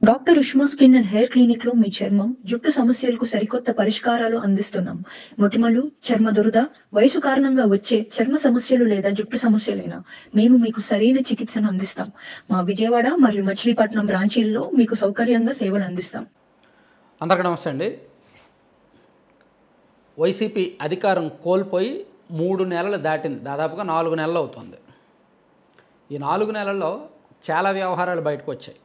Doctor Ushma skin and hair clinic లో మీ చర్మం జుట్టు సమస్యలకు సరికొత్త పరిష్కారాలు అందిస్తున్నాం. మొటిమలు, చర్మ దురద, వయసు కారణంగా వచ్చే చర్మ సమస్యలు లేదా జుట్టు సమస్యలైనా మేము మీకు సరైన చికిత్సను అందిస్తాం. మా విజయవాడ మరియు మచిలీపట్నం బ్రాంచీల్లో మీకు సౌకర్యంగా సేవలు అందిస్తాం. అందరికీ నమస్తే అండి. వైసీపీ అధికారం కోల్పోయి 3 నెలలు దాటింది, దాదాపుగా 4 నెలలు అవుతుంది. ఈ 4 నెలల్లో చాలా వ్యవహారాలు బయటకు వచ్చాయి.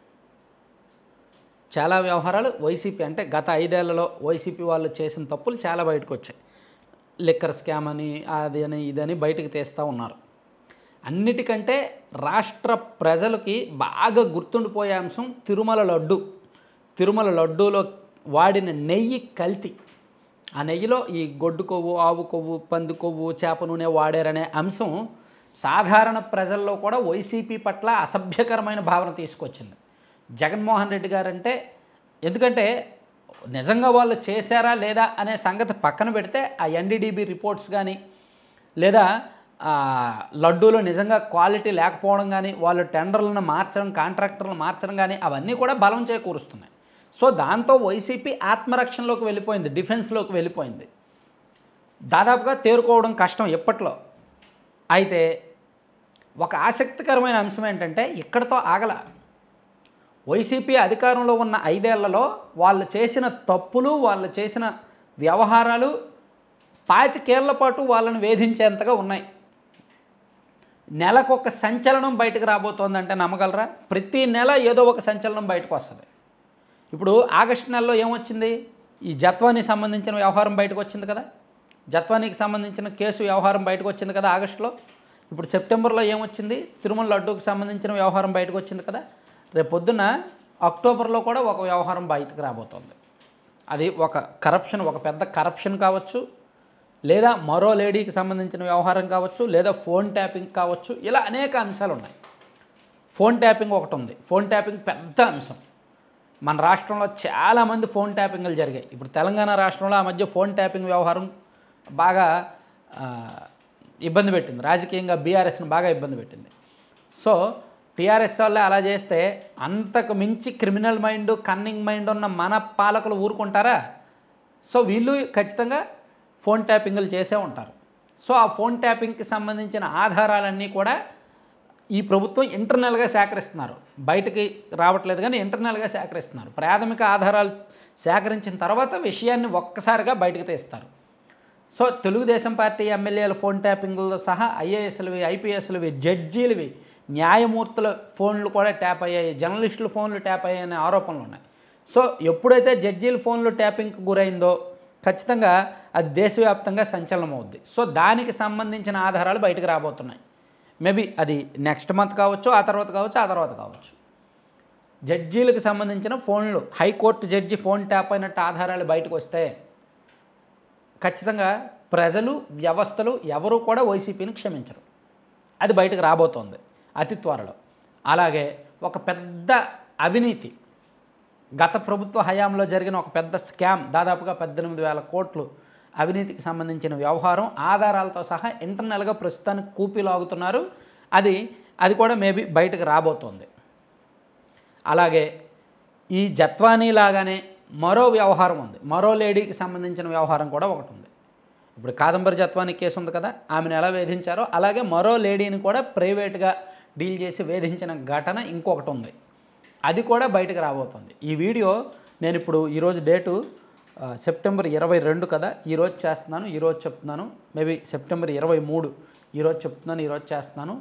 చాలా వ్యవహారాలు వైసీపీ అంటే గత 5 ఏళ్లలో వైసీపీ వాళ్ళు చేసిన తప్పులు చాలా బయటకు వచ్చాయి. లిక్కర్ స్కామ్ అని, అది అని, ఇదని బయటకు తీస్తూ ఉన్నారు. అన్నిటికంటే రాష్ట్ర ప్రజలకి బాగా గుర్తుండిపోయే అంశం తిరుమల లడ్డు. తిరుమల లడ్డూలో వాడిన నెయ్యి కల్తీ. ఆ నెయ్యిలో ఈ గొడ్డు కొవ్వు, ఆవు కొవ్వు, పంది కొవ్వు, చేప నూనె వాడారనే అంశం సాధారణ ప్రజల్లో కూడా వైసీపీ పట్ల అసభ్యకరమైన భావన తీసుకొచ్చింది. జగన్మోహన్ రెడ్డి గారంటే, ఎందుకంటే నిజంగా వాళ్ళు చేశారా లేదా అనే సంగతి పక్కన పెడితే ఆ ఎన్డీడీబీ రిపోర్ట్స్ కానీ, లేదా లడ్డూలో నిజంగా క్వాలిటీ లేకపోవడం కానీ, వాళ్ళు టెండర్లను మార్చడం, కాంట్రాక్టర్లను మార్చడం కానీ, అవన్నీ కూడా బలం చేకూరుస్తున్నాయి. సో దాంతో వైసీపీ ఆత్మరక్షణలోకి వెళ్ళిపోయింది, డిఫెన్స్లోకి వెళ్ళిపోయింది. దాదాపుగా తేరుకోవడం కష్టం ఎప్పట్లో. అయితే ఒక ఆసక్తికరమైన అంశం ఏంటంటే, ఇక్కడతో ఆగల. వైసీపీ అధికారంలో ఉన్న 5 ఏళ్లలో వాళ్ళు చేసిన తప్పులు, వాళ్ళు చేసిన వ్యవహారాలు 25 ఏళ్ల పాటు వాళ్ళని వేధించేంతగా ఉన్నాయి. నెలకొక సంచలనం బయటకు రాబోతోందంటే నమ్మగలరా? ప్రతి నెల ఏదో ఒక సంచలనం బయటకు వస్తుంది. ఇప్పుడు ఆగస్టు నెలలో ఏమొచ్చింది? ఈ జత్వానికి సంబంధించిన వ్యవహారం బయటకు వచ్చింది కదా. జత్వానికి సంబంధించిన కేసు వ్యవహారం బయటకు వచ్చింది కదా ఆగస్టులో. ఇప్పుడు సెప్టెంబర్లో ఏమొచ్చింది? తిరుమల లడ్డూకి సంబంధించిన వ్యవహారం బయటకు వచ్చింది కదా. రేపు పొద్దున్న అక్టోబర్లో కూడా ఒక వ్యవహారం బయటకు రాబోతోంది. అది ఒక కరప్షన్, ఒక పెద్ద కరప్షన్ కావచ్చు, లేదా మరో లేడీకి సంబంధించిన వ్యవహారం కావచ్చు, లేదా ఫోన్ ట్యాపింగ్ కావచ్చు. ఇలా అనేక అంశాలు ఉన్నాయి. ఫోన్ ట్యాపింగ్ ఒకటి ఉంది. ఫోన్ ట్యాపింగ్ పెద్ద అంశం. మన రాష్ట్రంలో చాలామంది ఫోన్ ట్యాపింగ్లు జరిగాయి. ఇప్పుడు తెలంగాణ రాష్ట్రంలో ఆ మధ్య ఫోన్ ట్యాపింగ్ వ్యవహారం బాగా ఇబ్బంది పెట్టింది. రాజకీయంగా బీఆర్ఎస్ని బాగా ఇబ్బంది పెట్టింది. సో టీఆర్ఎస్ వాళ్ళే అలా చేస్తే అంతకు మించి క్రిమినల్ మైండ్, కన్నింగ్ మైండ్ ఉన్న మన పాలకులు ఊరుకుంటారా? సో వీళ్ళు ఖచ్చితంగా ఫోన్ ట్యాపింగ్లు చేసే ఉంటారు. సో ఆ ఫోన్ ట్యాపింగ్కి సంబంధించిన ఆధారాలన్నీ కూడా ఈ ప్రభుత్వం ఇంటర్నల్గా సేకరిస్తున్నారు. బయటికి రావట్లేదు కానీ ఇంటర్నల్గా సేకరిస్తున్నారు. ప్రాథమిక ఆధారాలు సేకరించిన తర్వాత విషయాన్ని ఒక్కసారిగా బయటకు తీస్తారు. సో తెలుగుదేశం పార్టీ ఎమ్మెల్యేల ఫోన్ ట్యాపింగ్లతో సహా ఐఏఎస్లవి, ఐపీఎస్లవి, జడ్జీలవి, న్యాయమూర్తుల ఫోన్లు కూడా ట్యాప్ అయ్యాయి, జర్నలిస్టుల ఫోన్లు ట్యాప్ అయ్యాయనే ఆరోపణలు ఉన్నాయి. సో ఎప్పుడైతే జడ్జీల ఫోన్లు ట్యాపింగ్కి గురైందో ఖచ్చితంగా అది దేశవ్యాప్తంగా సంచలనం అవుద్ది. సో దానికి సంబంధించిన ఆధారాలు బయటకు రాబోతున్నాయి. మేబీ అది నెక్స్ట్ మంత్ కావచ్చు, ఆ తర్వాత కావచ్చు. జడ్జీలకు సంబంధించిన ఫోన్లు, హైకోర్టు జడ్జి ఫోన్ ట్యాప్ అయినట్టు ఆధారాలు బయటకు వస్తే ఖచ్చితంగా ప్రజలు, వ్యవస్థలు ఎవరూ కూడా వైసీపీని క్షమించరు. అది బయటకు రాబోతోంది అతి త్వరలో. అలాగే ఒక పెద్ద అవినీతి, గత ప్రభుత్వ హయాంలో జరిగిన ఒక పెద్ద స్కామ్, దాదాపుగా 18,000 కోట్లు అవినీతికి సంబంధించిన వ్యవహారం ఆధారాలతో సహా ఇంటర్నల్గా ప్రస్తుతానికి కూపీలాగుతున్నారు. అది కూడా మేబీ బయటకు రాబోతోంది. అలాగే ఈ జత్వానీ లాగానే మరో వ్యవహారం ఉంది. మరో లేడీకి సంబంధించిన వ్యవహారం కూడా ఒకటి ఉంది. ఇప్పుడు కాదంబరి జత్వానీ కేసు ఉంది కదా, ఆమెను ఎలా వేధించారో అలాగే మరో లేడీని కూడా ప్రైవేట్గా డీల్ చేసి వేధించిన ఘటన ఇంకొకటి ఉంది. అది కూడా బయటకు రాబోతుంది. ఈ వీడియో నేను ఇప్పుడు ఈరోజు డేటు సెప్టెంబర్ 22 కదా, ఈరోజు చేస్తున్నాను, ఈరోజు చెప్తున్నాను. మేబీ సెప్టెంబర్ 23 ఈరోజు చెప్తున్నాను, ఈరోజు చేస్తున్నాను.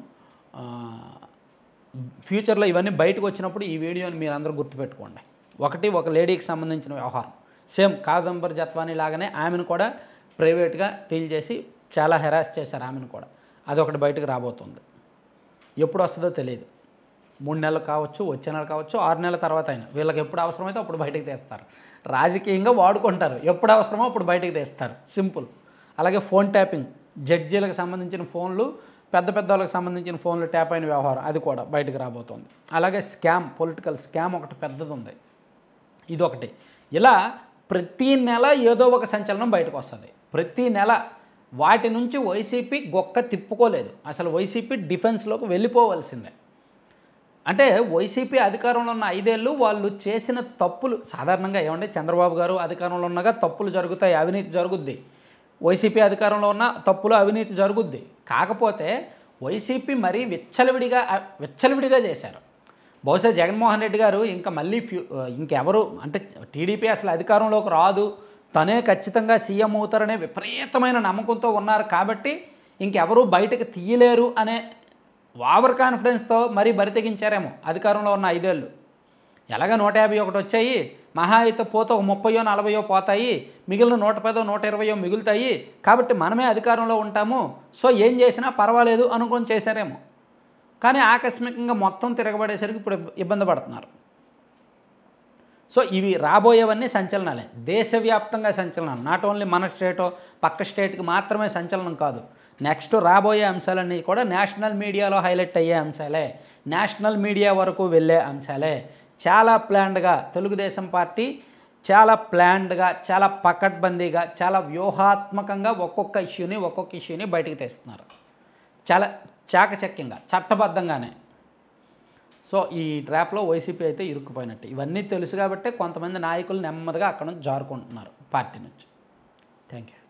ఫ్యూచర్లో ఇవన్నీ బయటకు వచ్చినప్పుడు ఈ వీడియోని మీరు అందరూ గుర్తుపెట్టుకోండి. ఒక లేడీకి సంబంధించిన వ్యవహారం, సేమ్ కాదంబరి జత్వానీ లాగానే ఆమెను కూడా ప్రైవేట్గా డీల్ చేసి చాలా హెరాస్ చేశారు ఆమెను కూడా. అదొకటి బయటకు రాబోతుంది. ఎప్పుడు వస్తుందో తెలియదు. 3 నెలలు కావచ్చు, వచ్చే నెల కావచ్చు, 6 నెలల తర్వాత అయినా వీళ్ళకి ఎప్పుడు అవసరమైతే అప్పుడు బయటకు తీస్తారు. రాజకీయంగా వాడుకుంటారు, ఎప్పుడు అవసరమో అప్పుడు బయటకు తీస్తారు, సింపుల్. అలాగే ఫోన్ ట్యాపింగ్, జడ్జీలకు సంబంధించిన ఫోన్లు, పెద్ద వాళ్ళకి సంబంధించిన ఫోన్లు ట్యాప్ అయిన వ్యవహారం, అది కూడా బయటకు రాబోతోంది. అలాగే స్కామ్, పొలిటికల్ స్కామ్ ఒకటి పెద్దది ఉంది, ఇదొకటి. ఇలా ప్రతి నెల ఏదో ఒక సంచలనం బయటకు వస్తుంది. ప్రతి నెల వాటి నుంచి వైసీపీ గొక్క తిప్పుకోలేదు. అసలు వైసీపీ డిఫెన్స్లోకి వెళ్ళిపోవలసిందే. అంటే వైసీపీ అధికారంలో ఉన్న 5 ఏళ్ళు వాళ్ళు చేసిన తప్పులు సాధారణంగా ఏమంటే చంద్రబాబు గారు అధికారంలో ఉన్నగా తప్పులు జరుగుతాయి, అవినీతి జరుగుద్ది. వైసీపీ అధికారంలో ఉన్న తప్పులు అవినీతి జరుగుద్ది. కాకపోతే వైసీపీ మరీ విచ్చలవిడిగా చేశారు. బహుశా జగన్మోహన్ రెడ్డి గారు ఇంకా మళ్ళీ ఇంకెవరు అంటే టీడీపీ అసలు అధికారంలోకి రాదు, తనే ఖచ్చితంగా సీఎం అవుతారనే విపరీతమైన నమ్మకంతో ఉన్నారు కాబట్టి ఇంకెవరూ బయటకు తీయలేరు అనే ఓవర్ కాన్ఫిడెన్స్తో మరీ బరితెగించారేమో అధికారంలో ఉన్న 5 ఏళ్ళు. ఎలాగ 151 వచ్చాయి, మహా అయితే పోతే ఒక 30 40 పోతాయి, మిగిలిన 110 120 మిగులుతాయి, కాబట్టి మనమే అధికారంలో ఉంటాము, సో ఏం చేసినా పర్వాలేదు అనుకొని చేశారేమో. కానీ ఆకస్మికంగా మొత్తం తిరగబడేసరికి ఇప్పుడు ఇబ్బంది పడుతున్నారు. సో ఇవి రాబోయేవన్నీ సంచలనాలే, దేశవ్యాప్తంగా సంచలనం. నాట్ ఓన్లీ మన స్టేటో పక్క స్టేట్కి మాత్రమే సంచలనం కాదు, నెక్స్ట్ రాబోయే అంశాలన్నీ కూడా నేషనల్ మీడియాలో హైలైట్ అయ్యే అంశాలే, నేషనల్ మీడియా వరకు వెళ్ళే అంశాలే. చాలా ప్లాన్డ్గా తెలుగుదేశం పార్టీ చాలా ప్లాన్డ్గా, చాలా పకడ్బందీగా, చాలా వ్యూహాత్మకంగా ఒక్కొక్క ఇష్యూని బయటికి తెస్తున్నారు. చాలా చాకచక్యంగా, చట్టబద్ధంగానే. సో ఈ ట్రాప్లో వైసీపీ అయితే ఇరుక్కుపోయినట్టు. ఇవన్నీ తెలుసు కాబట్టి కొంతమంది నాయకులు నెమ్మదిగా అక్కడ నుంచి జారుకుంటున్నారు పార్టీ నుంచి. Thank you.